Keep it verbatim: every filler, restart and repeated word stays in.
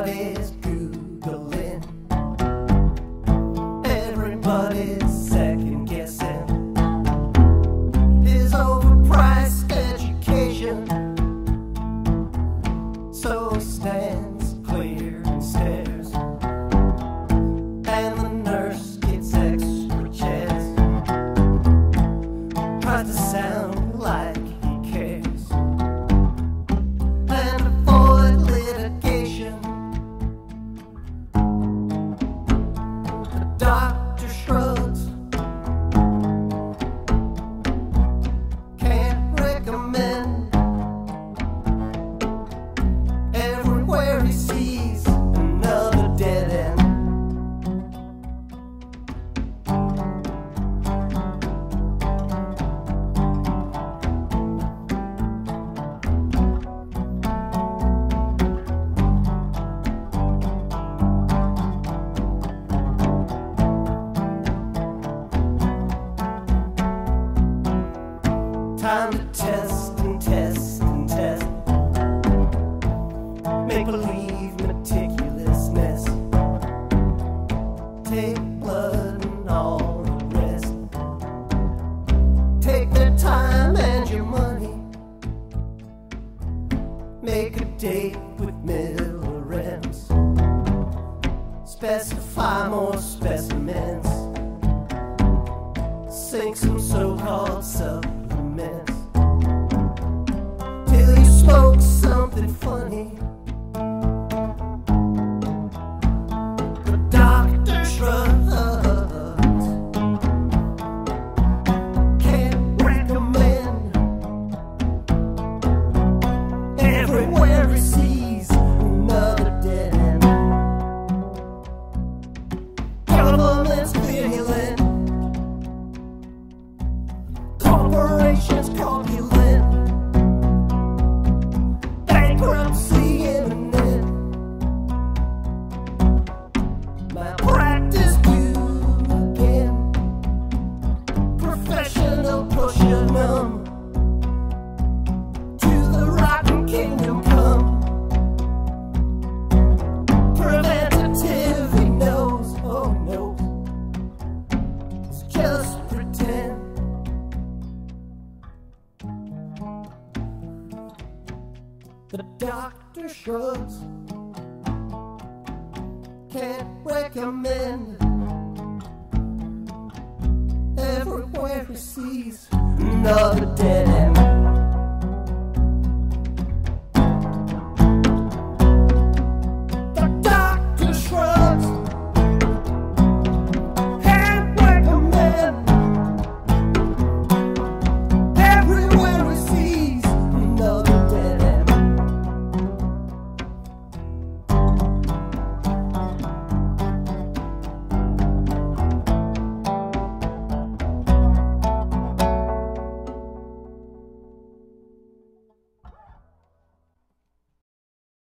Everybody's Googling, everybody's second guessing his overpriced education. So he stands clear and stares, and the nurse gets extra chairs, tries to sound like he cares and avoid litigation. The doctor shrugs, can't recommend. Everywhere he sees another dead end. Time to test and test and test, make believe meticulousness, take blood and all the rest, take their time and your money, make a date with millirems, specify more specimens, sink some so-called supplements, till you smoke something funny. The doctor shrugs, can't recommend. Everywhere he sees another dead end. Government's virulent, corporations corpulent, bankruptcy imminent. My practice due again, professional pusher-numb, to the rotten kingdom come. Preventative, he knows, oh no, it's just pretend. The doctor shrugs, can't recommend. Everywhere he sees another dead end.